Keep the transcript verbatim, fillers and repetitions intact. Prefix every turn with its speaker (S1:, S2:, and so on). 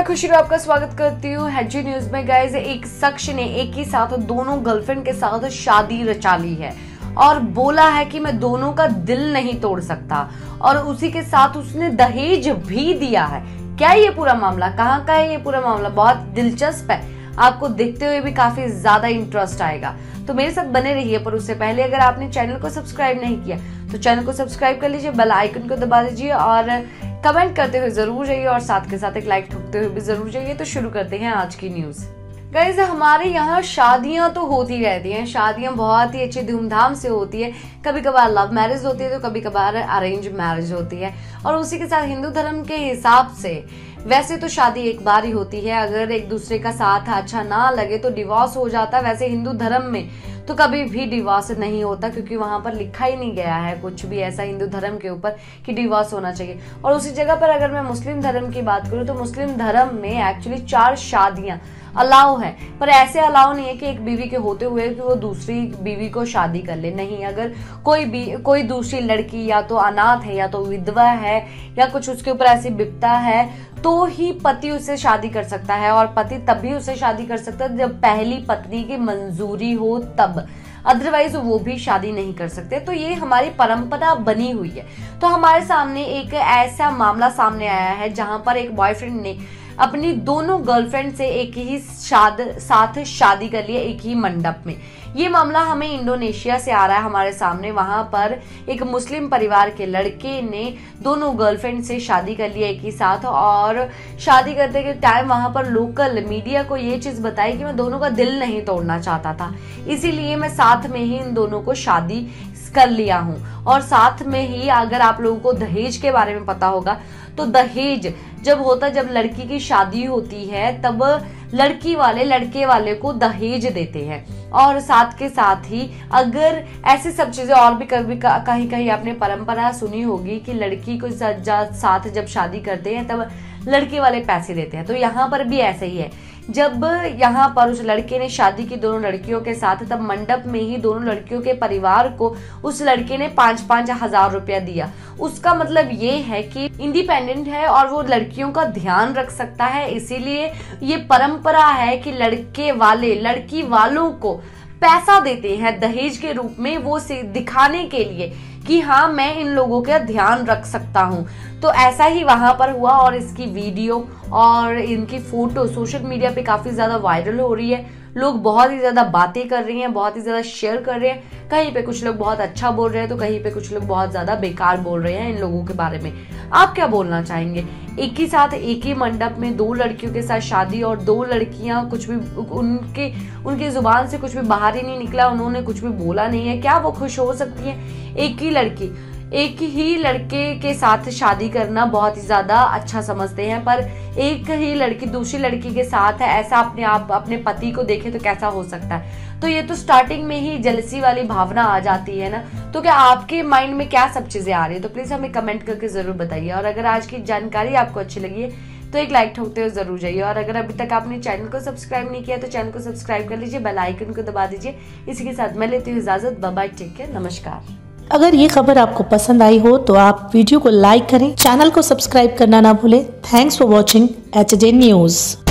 S1: मैं खुशी आपका स्वागत करती हूँ एचजी न्यूज में। गाइस, एक शख्स ने एक ही साथ दोनों गर्लफ्रेंड के साथ शादी रचा ली है और बोला है कि मैं दोनों का दिल नहीं तोड़ सकता, और उसी के साथ उसने दहेज भी दिया है। क्या ये पूरा मामला, कहाँ का है ये पूरा मामला? बहुत दिलचस्प है, आपको देखते हुए भी काफी ज्यादा इंटरेस्ट आएगा, तो मेरे साथ बने रहिए। पर उससे पहले अगर आपने चैनल को सब्सक्राइब नहीं किया तो चैनल को सब्सक्राइब कर लीजिए, बेल आइकन को दबा दीजिए और कमेंट करते हुए जरूर जाइए और साथ के साथ एक लाइक ठोकते हुए भी जरूर जाइए। तो शुरू करते हैं आज की न्यूज। गाइस, हमारे यहाँ शादियां तो होती रहती हैं, शादियां बहुत ही अच्छी धूमधाम से होती है। कभी कभार लव मैरिज होती है तो कभी कभार अरेंज मैरिज होती है, और उसी के साथ हिंदू धर्म के हिसाब से वैसे तो शादी एक बार ही होती है। अगर एक दूसरे का साथ अच्छा ना लगे तो डिवोर्स हो जाता है। वैसे हिंदू धर्म में तो कभी भी डिवोर्स नहीं होता, क्योंकि वहां पर लिखा ही नहीं गया है कुछ भी ऐसा हिंदू धर्म के ऊपर कि डिवोर्स होना चाहिए। और उसी जगह पर अगर मैं मुस्लिम धर्म की बात करूं तो मुस्लिम धर्म में एक्चुअली चार शादियां अलाउ है, पर ऐसे अलाउ नहीं है कि एक बीवी के होते हुए कि वो दूसरी बीवी को शादी कर ले। नहीं, अगर कोई भी कोई दूसरी लड़की या तो अनाथ है या तो विधवा है या कुछ उसके ऊपर ऐसी विपदा है तो ही पति उससे शादी कर सकता है, और पति तभी उससे शादी कर सकता है जब पहली पत्नी की मंजूरी हो तब, अदरवाइज वो भी शादी नहीं कर सकते। तो ये हमारी परंपरा बनी हुई है। तो हमारे सामने एक ऐसा मामला सामने आया है जहां पर एक बॉयफ्रेंड ने अपनी दोनों गर्लफ्रेंड से एक ही शाद, साथ शादी कर लिया एक ही मंडप में। ये मामला हमें इंडोनेशिया से आ रहा है हमारे सामने। वहां पर एक मुस्लिम परिवार के लड़के ने दोनों गर्लफ्रेंड से शादी कर लिया एक ही साथ, और शादी करते के टाइम वहां पर लोकल मीडिया को ये चीज बताई कि मैं दोनों का दिल नहीं तोड़ना चाहता था, इसीलिए मैं साथ में ही इन दोनों को शादी कर लिया हूं। और साथ में ही अगर आप लोगों को दहेज के बारे में पता होगा तो दहेज जब होता जब लड़की की शादी होती है तब लड़की वाले लड़के वाले को दहेज देते हैं, और साथ के साथ ही अगर ऐसे सब चीजें और भी कभी कहीं कहीं आपने परंपरा सुनी होगी कि लड़की को साथ जब शादी करते हैं तब लड़के वाले पैसे देते हैं। तो यहाँ पर भी ऐसे ही है, जब यहाँ पर उस लड़के ने शादी की दोनों लड़कियों के साथ तब मंडप में ही दोनों लड़कियों के परिवार को उस लड़के ने पांच पांच हजार रुपया दिया। उसका मतलब ये है कि इंडिपेंडेंट है और वो लड़कियों का ध्यान रख सकता है, इसीलिए ये परंपरा है कि लड़के वाले लड़की वालों को पैसा देते हैं दहेज के रूप में, वो से दिखाने के लिए कि हाँ मैं इन लोगों का ध्यान रख सकता हूँ। तो ऐसा ही वहां पर हुआ, और इसकी वीडियो और इनकी फोटो सोशल मीडिया पे काफी ज्यादा वायरल हो रही है। लोग बहुत ही ज्यादा बातें कर रहे हैं, बहुत ही ज्यादा शेयर कर रहे हैं। कहीं पे कुछ लोग बहुत अच्छा बोल रहे हैं तो कहीं पे कुछ लोग बहुत ज्यादा बेकार बोल रहे हैं इन लोगों के बारे में। आप क्या बोलना चाहेंगे? एक ही साथ एक ही मंडप में दो लड़कियों के साथ शादी, और दो लड़कियां कुछ भी उनके उनकी जुबान से कुछ भी बाहर ही नहीं निकला, उन्होंने कुछ भी बोला नहीं है, क्या वो खुश हो सकती है? एक ही लड़की एक ही लड़के के साथ शादी करना बहुत ही ज्यादा अच्छा समझते हैं, पर एक ही लड़की दूसरी लड़की के साथ है ऐसा अपने आप अपने पति को देखे तो कैसा हो सकता है? तो ये तो स्टार्टिंग में ही जेलसी वाली भावना आ जाती है ना। तो क्या आपके माइंड में क्या सब चीजें आ रही है? तो प्लीज हमें कमेंट करके जरूर बताइए। और अगर आज की जानकारी आपको अच्छी लगी है तो एक लाइक ठोकते हुए जरूर जाइए, और अगर अभी तक आपने चैनल को सब्सक्राइब नहीं किया तो चैनल को सब्सक्राइब कर लीजिए, बेल आइकन को दबा दीजिए। इसी के साथ मैं लेती हूँ इजाजत। बाय बाय, टेक केयर, नमस्कार।
S2: अगर ये खबर आपको पसंद आई हो तो आप वीडियो को लाइक करें, चैनल को सब्सक्राइब करना ना भूलें। Thanks for watching HJ news.